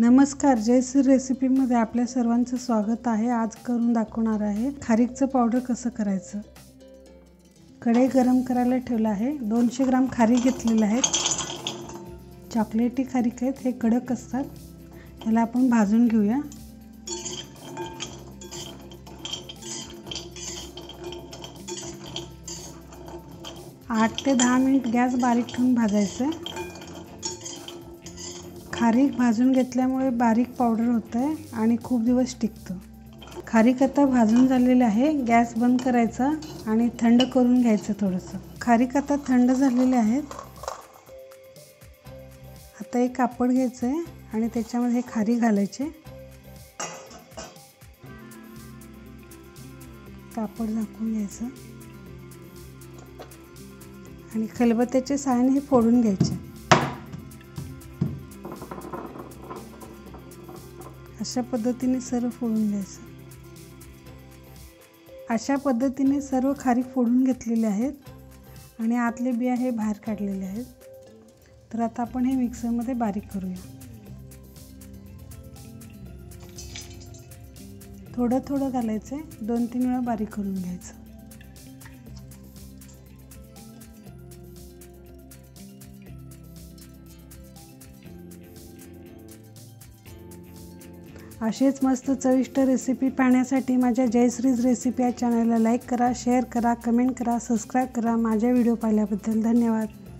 नमस्कार, जयश्री रेसिपीमध्ये आपल्या सर्वांचं स्वागत आहे। आज करून दाखवणार आहे खारीकचं पावडर कसं करायचं। कढई गरम करायला ठेवलं आहे। 200 ग्राम खारीक घेतलेले आहेत। चॉकलेटी खारीक आहेत, हे कडक असतात। याला आपण भाजून घेऊया। आठ ते 10 मिनिट गॅस बारीक ठेवून भाजायचं। खारीक भाजून घेतल्यामुळे बारीक पावडर होतं आणि खूप दिवस टिकतं। खारीक आता भाजून झालेले आहे। गॅस बंद करायचा आणि थंड करून घ्यायचं थोडंसं। खारीक आता थंड झालेले आहेत। आता एक कापड घ्यायचं आहे आणि त्याच्यामध्ये हे खारीक घालायचे। कापड झाकून घ्यायचं आणि खलबत्त्याच्या साहाय्याने हे फोडून घ्यायचे। अशा पद्धतीने सर्व फोडून घ्यायचं। अशा पद्धतीने सर्व खारीक फोडून घेतलेले आहेत आणि आतले बिया हे बाहेर काढलेले आहेत। तर आता आपण हे मिक्सरमध्ये बारीक करूया। थोडं थोडं घालायचं, 2-3 वेळा बारीक करून घ्यायचं। असेच मस्त चविष्ट रेसिपी पाहण्यासाठी माझ्या जयश्रीज रेसिपी या चॅनलला लाईक करा, शेअर करा, कमेंट करा, सबस्क्राईब करा। माझ्या व्हिडिओ पाहिल्याबद्दल धन्यवाद।